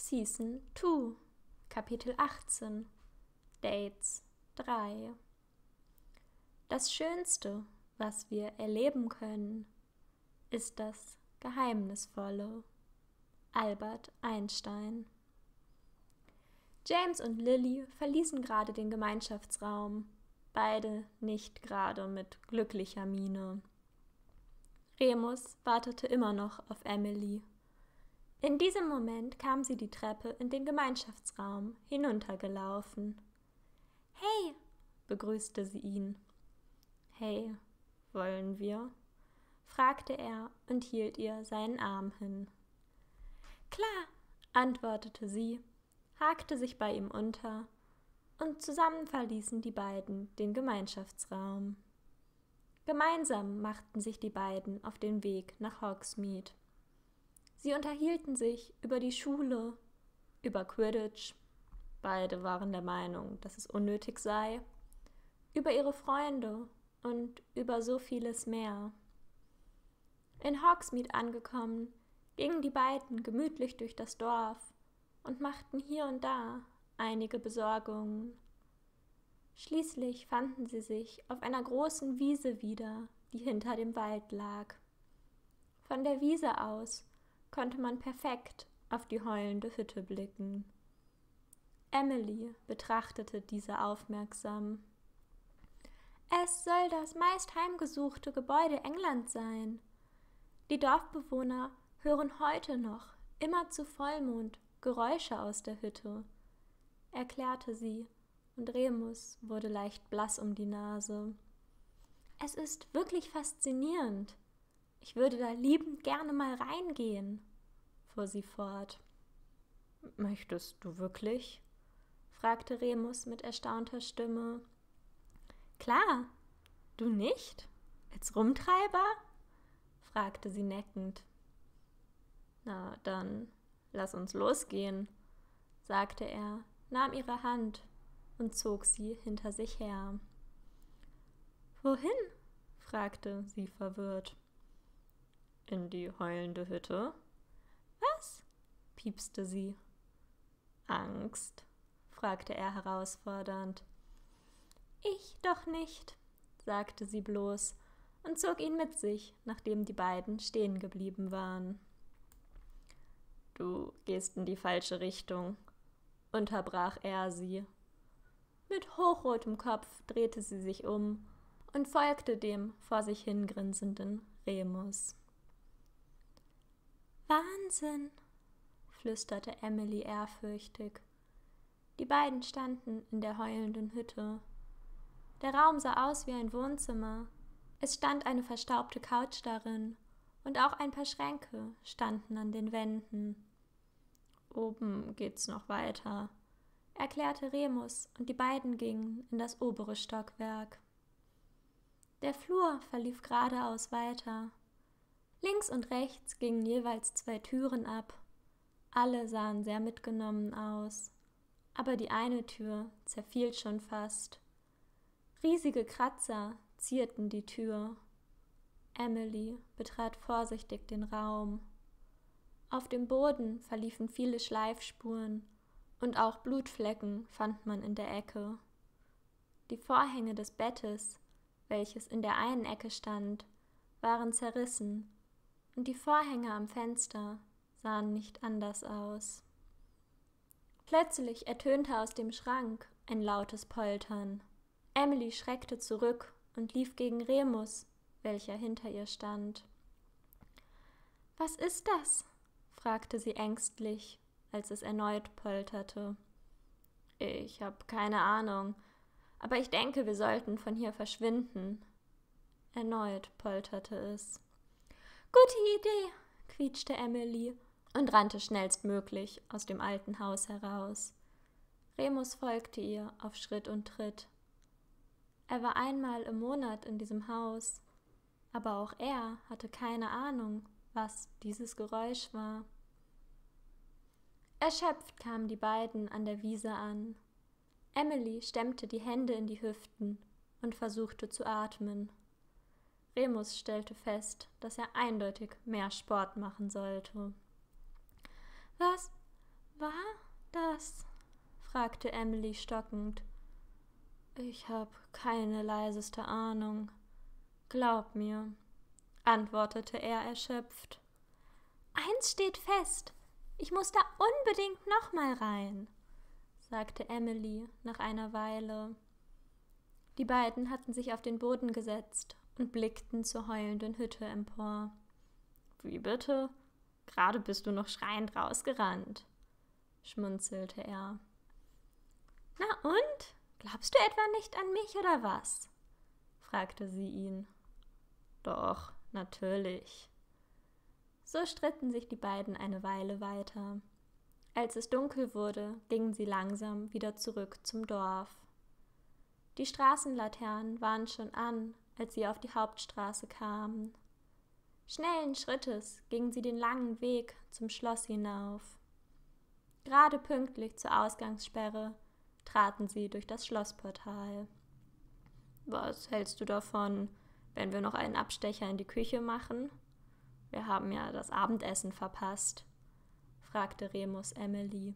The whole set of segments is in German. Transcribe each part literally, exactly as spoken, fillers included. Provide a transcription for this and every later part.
Season zwei, Kapitel achtzehn, Dates drei. Das Schönste, was wir erleben können, ist das Geheimnisvolle. Albert Einstein. James und Lily verließen gerade den Gemeinschaftsraum, beide nicht gerade mit glücklicher Miene. Remus wartete immer noch auf Emily. In diesem Moment kam sie die Treppe in den Gemeinschaftsraum hinuntergelaufen. »Hey«, begrüßte sie ihn. »Hey, wollen wir?«, fragte er und hielt ihr seinen Arm hin. »Klar«, antwortete sie, hakte sich bei ihm unter, und zusammen verließen die beiden den Gemeinschaftsraum. Gemeinsam machten sich die beiden auf den Weg nach Hogsmeade. Sie unterhielten sich über die Schule, über Quidditch, beide waren der Meinung, dass es unnötig sei, über ihre Freunde und über so vieles mehr. In Hogsmeade angekommen, gingen die beiden gemütlich durch das Dorf und machten hier und da einige Besorgungen. Schließlich fanden sie sich auf einer großen Wiese wieder, die hinter dem Wald lag. Von der Wiese aus konnte man perfekt auf die heulende Hütte blicken. Emily betrachtete diese aufmerksam. »Es soll das meist heimgesuchte Gebäude Englands sein. Die Dorfbewohner hören heute noch, immer zu Vollmond, Geräusche aus der Hütte«, erklärte sie, und Remus wurde leicht blass um die Nase. »Es ist wirklich faszinierend. Ich würde da liebend gerne mal reingehen«, fuhr sie fort. »Möchtest du wirklich?«, fragte Remus mit erstaunter Stimme. »Klar, du nicht? Als Rumtreiber?«, fragte sie neckend. »Na, dann lass uns losgehen«, sagte er, nahm ihre Hand und zog sie hinter sich her. »Wohin?«, fragte sie verwirrt. »In die heulende Hütte.« »Was?«, piepste sie. »Angst?«, fragte er herausfordernd. »Ich doch nicht«, sagte sie bloß und zog ihn mit sich, nachdem die beiden stehen geblieben waren. »Du gehst in die falsche Richtung«, unterbrach er sie. Mit hochrotem Kopf drehte sie sich um und folgte dem vor sich hingrinsenden Remus. »Wahnsinn«, flüsterte Emily ehrfürchtig. Die beiden standen in der heulenden Hütte. Der Raum sah aus wie ein Wohnzimmer. Es stand eine verstaubte Couch darin, und auch ein paar Schränke standen an den Wänden. »Oben geht's noch weiter«, erklärte Remus, und die beiden gingen in das obere Stockwerk. Der Flur verlief geradeaus weiter. Links und rechts gingen jeweils zwei Türen ab. Alle sahen sehr mitgenommen aus, aber die eine Tür zerfiel schon fast. Riesige Kratzer zierten die Tür. Emily betrat vorsichtig den Raum. Auf dem Boden verliefen viele Schleifspuren und auch Blutflecken fand man in der Ecke. Die Vorhänge des Bettes, welches in der einen Ecke stand, waren zerrissen, und die Vorhänge am Fenster sahen nicht anders aus. Plötzlich ertönte aus dem Schrank ein lautes Poltern. Emily schreckte zurück und lief gegen Remus, welcher hinter ihr stand. »Was ist das?«, fragte sie ängstlich, als es erneut polterte. »Ich habe keine Ahnung, aber ich denke, wir sollten von hier verschwinden.« Erneut polterte es. »Gute Idee«, quietschte Emily und rannte schnellstmöglich aus dem alten Haus heraus. Remus folgte ihr auf Schritt und Tritt. Er war einmal im Monat in diesem Haus, aber auch er hatte keine Ahnung, was dieses Geräusch war. Erschöpft kamen die beiden an der Wiese an. Emily stemmte die Hände in die Hüften und versuchte zu atmen. Remus stellte fest, dass er eindeutig mehr Sport machen sollte. »Was, war das?« fragte Emily stockend. »Ich habe keine leiseste Ahnung. Glaub mir«, antwortete er erschöpft. »Eins steht fest, ich muss da unbedingt noch mal rein«, sagte Emily nach einer Weile. Die beiden hatten sich auf den Boden gesetzt und blickten zur heulenden Hütte empor. »Wie bitte? Gerade bist du noch schreiend rausgerannt«, schmunzelte er. »Na und? Glaubst du etwa nicht an mich oder was?«, fragte sie ihn. »Doch, natürlich.« So stritten sich die beiden eine Weile weiter. Als es dunkel wurde, gingen sie langsam wieder zurück zum Dorf. Die Straßenlaternen waren schon an, als sie auf die Hauptstraße kamen. Schnellen Schrittes gingen sie den langen Weg zum Schloss hinauf. Gerade pünktlich zur Ausgangssperre traten sie durch das Schlossportal. »Was hältst du davon, wenn wir noch einen Abstecher in die Küche machen? Wir haben ja das Abendessen verpasst«, fragte Remus Emily.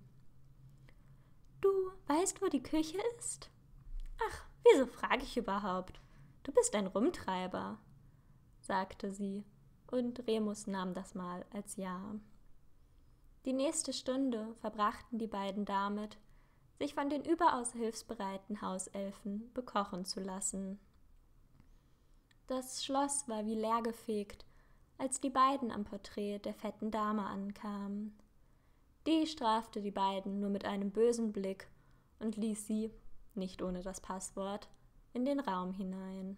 »Du weißt, wo die Küche ist?« »Ach, wieso frage ich überhaupt? Du bist ein Rumtreiber«, sagte sie, und Remus nahm das mal als Ja. Die nächste Stunde verbrachten die beiden damit, sich von den überaus hilfsbereiten Hauselfen bekochen zu lassen. Das Schloss war wie leergefegt, als die beiden am Porträt der fetten Dame ankamen. Die strafte die beiden nur mit einem bösen Blick und ließ sie, nicht ohne das Passwort, in den Raum hinein.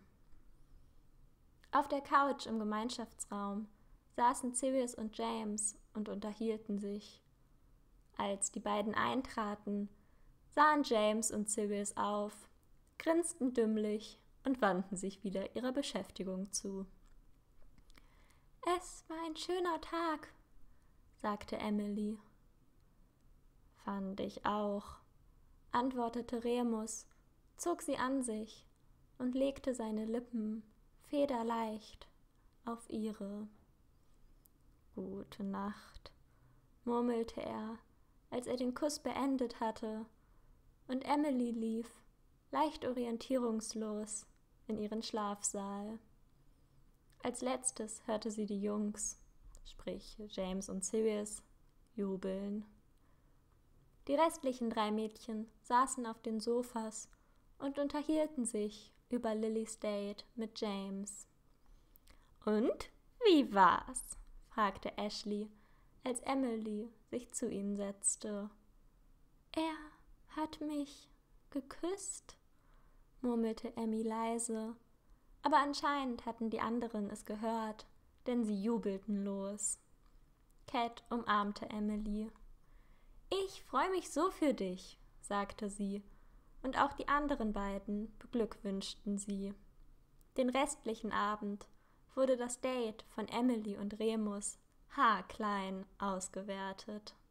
Auf der Couch im Gemeinschaftsraum saßen Sirius und James und unterhielten sich. Als die beiden eintraten, sahen James und Sirius auf, grinsten dümmlich und wandten sich wieder ihrer Beschäftigung zu. »Es war ein schöner Tag«, sagte Emily. »Fand ich auch«, antwortete Remus, zog sie an sich und legte seine Lippen federleicht auf ihre. »Gute Nacht«, murmelte er, als er den Kuss beendet hatte, und Emily lief, leicht orientierungslos, in ihren Schlafsaal. Als letztes hörte sie die Jungs, sprich James und Sirius, jubeln. Die restlichen drei Mädchen saßen auf den Sofas und unterhielten sich über Lillys Date mit James. »Und, wie war's?«, fragte Ashley, als Emily sich zu ihnen setzte. »Er hat mich geküsst«, murmelte Emmy leise, aber anscheinend hatten die anderen es gehört, denn sie jubelten los. Cat umarmte Emily. »Ich freue mich so für dich«, sagte sie, und auch die anderen beiden beglückwünschten sie. Den restlichen Abend wurde das Date von Emily und Remus haarklein ausgewertet.